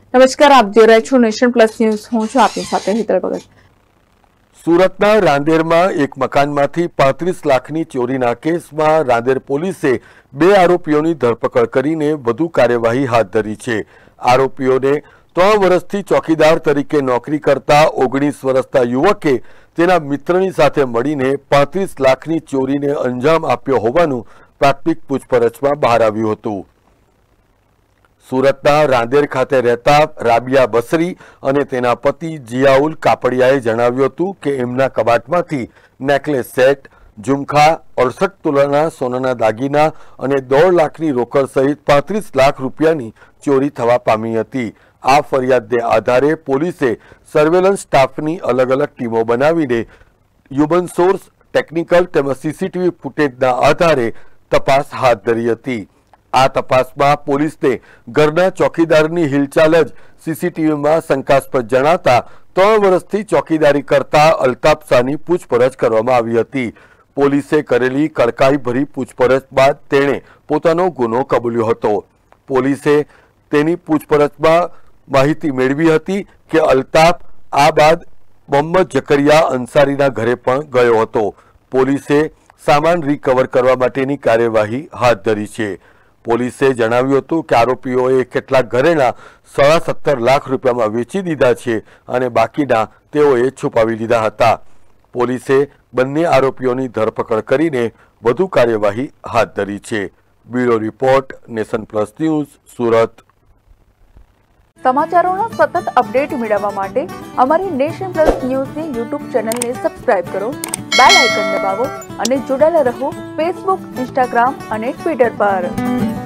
નમસ્કાર, આપ જોઈ રહ્યા છો નેશન પ્લસ ન્યૂઝ। હું છું આપની સાથે હિતલ ભગત। સુરતના રાંદેરમાં એક મકાનમાંથી 35 લાખની ચોરીના કેસમાં રાંદેર પોલીસે 2 આરોપીઓની ધરપકડ કરીને વધુ કાર્યવાહી હાથ ધરી છે। આરોપીઓને 3 વર્ષથી ચોકીદાર તરીકે નોકરી કરતા 19 વર્ષના યુવકે તેના મિત્રની સાથે મળીને 35 લાખની ચોરીને અંજામ આપ્યો હોવાનું પ્રાથમિક પૂછપરછમાં બહાર આવ્યું હતું। સુરતના રાંદેર ખાતે રહેતા રાબિયા બસરી અને તેના પતિ જિયાઉલ કાપડિયાએ જણાવ્યું હતું કે એમના કબાટમાંથી નેકલેસ સેટ, ઝુમખા, 68 તોલાના સોનાના દાગીના અને 1.5 લાખની રોકડ સહિત 35 લાખ રૂપિયાની ચોરી થવા પામી હતી। આ ફરિયાદને આધારે પોલીસે સર્વેલન્સ સ્ટાફની અલગ અલગ ટીમો બનાવીને હ્યુમન સોર્સ, ટેકનિકલ તેમજ સીસીટીવી ફૂટેજના આધારે તપાસ હાથ ધરી હતી। આ તપાસમાં પોલીસને ઘરના ચોકીદારની હિલચાલ જ સીસીટીવીમાં શંકાસ્પદ જણાતા 3 વર્ષથી ચોકીદારી કરતા અલ્તાફ શાહની પૂછપરછ કરવામાં આવી હતી। પોલીસે કરેલી કડકાઈભરી પૂછપરછ બાદ તેણે પોતાનો ગુનો કબૂલ્યો હતો। પોલીસે તેની પૂછપરછમાં માહિતી મેળવી હતી કે અલ્તાફ આ બાદ મોહમ્મદ જકરિયા અંસારીના ઘરે પણ ગયો હતો। પોલીસે સામાન રિકવર કરવા માટેની કાર્યવાહી હાથ ધરી છે। પોલીસે જણાવ્યું હતું કે આરોપીઓએ કેટલાક ઘરેણા 17.5 લાખ રૂપિયામાં વેચી દીધા છે અને બાકીના તેઓએ છુપાવી લીધા હતા। પોલીસે બંને આરોપીઓની ધરપકડ કરીને વધુ કાર્યવાહી હાથ ધરી છે। Bureau report, Nation Plus News, Surat. સમાચારોના સતત અપડેટ મેળવવા માટે અમારી નેશન પ્લસ ન્યૂઝની યુટ્યુબ ચેનલને સબસ્ક્રાઇબ કરો, બેલ આઇકન દબાવો અને જોડાયેલા રહો ફેસબુક, ઇન્સ્ટાગ્રામ અને ટ્વિટર પર।